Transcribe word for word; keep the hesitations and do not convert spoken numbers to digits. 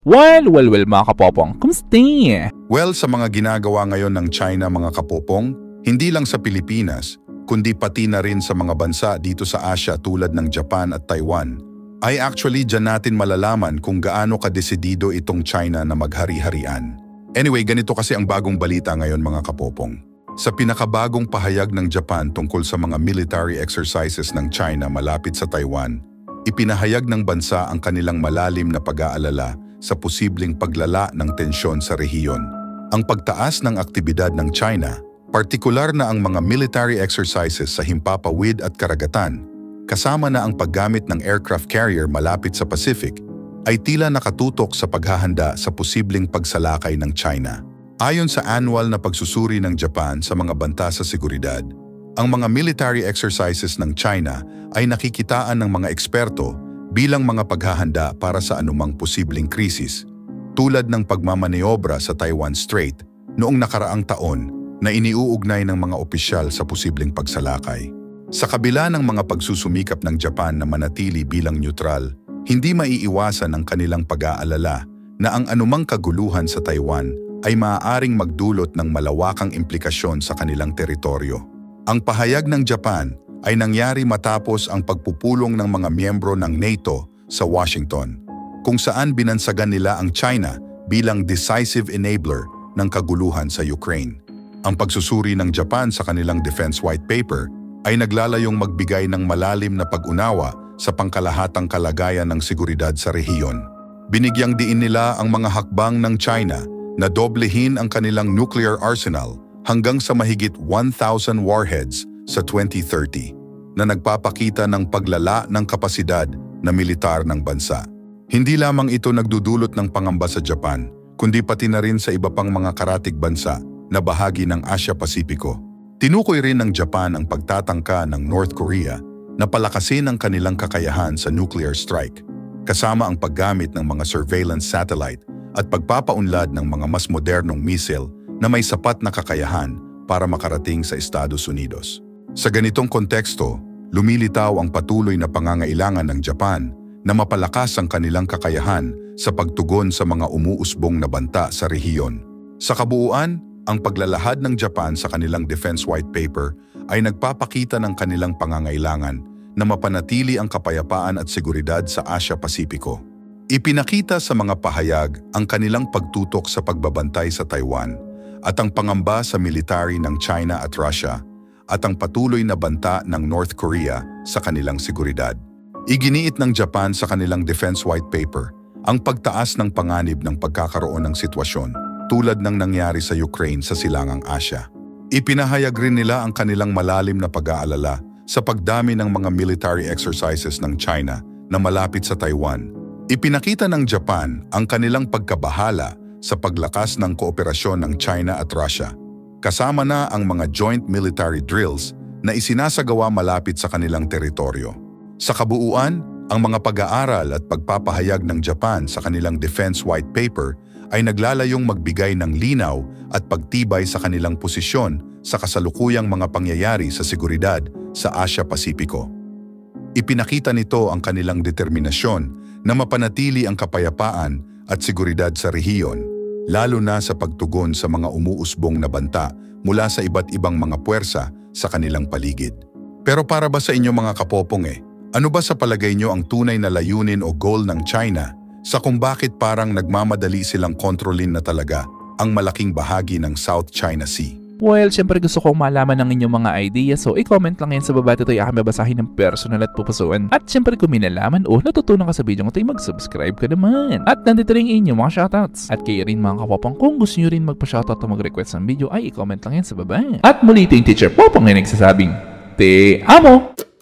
Well, well, well mga kapopong, kumusta? Well, sa mga ginagawa ngayon ng China mga kapopong, hindi lang sa Pilipinas, kundi pati na rin sa mga bansa dito sa Asia tulad ng Japan at Taiwan, ay actually dyan natin malalaman kung gaano kadesidido itong China na maghari-harian. Anyway, ganito kasi ang bagong balita ngayon mga kapopong. Sa pinakabagong pahayag ng Japan tungkol sa mga military exercises ng China malapit sa Taiwan, ipinahayag ng bansa ang kanilang malalim na pag-aalala sa posibleng paglala ng tensyon sa rehiyon. Ang pagtaas ng aktibidad ng China, partikular na ang mga military exercises sa himpapawid at karagatan, kasama na ang paggamit ng aircraft carrier malapit sa Pacific, ay tila nakatutok sa paghahanda sa posibleng pagsalakay ng China. Ayon sa annual na pagsusuri ng Japan sa mga banta sa seguridad, ang mga military exercises ng China ay nakikitaan ng mga eksperto bilang mga paghahanda para sa anumang posibleng krisis, tulad ng pagmamaniobra sa Taiwan Strait noong nakaraang taon na iniuugnay ng mga opisyal sa posibleng pagsalakay. Sa kabila ng mga pagsusumikap ng Japan na manatili bilang neutral, hindi maiiwasan ang kanilang pag-aalala na ang anumang kaguluhan sa Taiwan ay maaaring magdulot ng malawakang implikasyon sa kanilang teritoryo. Ang pahayag ng Japan ay nangyari matapos ang pagpupulong ng mga miyembro ng NATO sa Washington, kung saan binansagan nila ang China bilang decisive enabler ng kaguluhan sa Ukraine. Ang pagsusuri ng Japan sa kanilang Defense White Paper ay naglalayong magbigay ng malalim na pag-unawa sa pangkalahatang kalagayan ng seguridad sa rehiyon. Binigyang diin nila ang mga hakbang ng China na doblehin ang kanilang nuclear arsenal hanggang sa mahigit one thousand warheads sa twenty thirty, na nagpapakita ng paglala ng kapasidad na militar ng bansa. Hindi lamang ito nagdudulot ng pangamba sa Japan, kundi pati na rin sa iba pang mga karatig bansa na bahagi ng Asia-Pasipiko. Tinukoy rin ng Japan ang pagtatangka ng North Korea na palakasin ang kanilang kakayahan sa nuclear strike, kasama ang paggamit ng mga surveillance satellite at pagpapaunlad ng mga mas modernong missile na may sapat na kakayahan para makarating sa Estados Unidos. Sa ganitong konteksto, lumilitaw ang patuloy na pangangailangan ng Japan na mapalakas ang kanilang kakayahan sa pagtugon sa mga umuusbong na banta sa rehiyon. Sa kabuuan, ang paglalahad ng Japan sa kanilang Defense White Paper ay nagpapakita ng kanilang pangangailangan na mapanatili ang kapayapaan at seguridad sa Asia-Pasipiko. Ipinakita sa mga pahayag ang kanilang pagtutok sa pagbabantay sa Taiwan at ang pangamba sa military ng China at Russia at ang patuloy na banta ng North Korea sa kanilang seguridad. Iginiit ng Japan sa kanilang Defense White Paper ang pagtaas ng panganib ng pagkakaroon ng sitwasyon tulad ng nangyari sa Ukraine sa Silangang Asya. Ipinahayag rin nila ang kanilang malalim na pag-aalala sa pagdami ng mga military exercises ng China na malapit sa Taiwan. Ipinakita ng Japan ang kanilang pagkabahala sa paglakas ng kooperasyon ng China at Russia, kasama na ang mga joint military drills na isinasagawa malapit sa kanilang teritoryo. Sa kabuuan, ang mga pag-aaral at pagpapahayag ng Japan sa kanilang Defense White Paper ay naglalayong magbigay ng linaw at pagtibay sa kanilang posisyon sa kasalukuyang mga pangyayari sa seguridad sa Asia-Pasipiko. Ipinakita nito ang kanilang determinasyon na mapanatili ang kapayapaan at seguridad sa rehiyon, lalo na sa pagtugon sa mga umuusbong na banta mula sa iba't ibang mga puwersa sa kanilang paligid. Pero para ba sa inyo mga kapopong eh, ano ba sa palagay nyo ang tunay na layunin o goal ng China sa kung bakit parang nagmamadali silang kontrolin na talaga ang malaking bahagi ng South China Sea? Well, syempre gusto kong malaman ng inyong mga idea, so i-comment lang yan sa baba. Ito ay aking babasahin ng personal at pupusuan. At syempre kung minalaman o natutunan ka sa video ito ay mag-subscribe ka naman. At nandito rin inyong mga shoutouts. At kayo rin mga kapopong, kung gusto nyo rin magpa-shoutout o mag-request ng video ay i-comment lang yan sa baba. At muli ito yung Teacher Popong na nagsasabing, Te amo!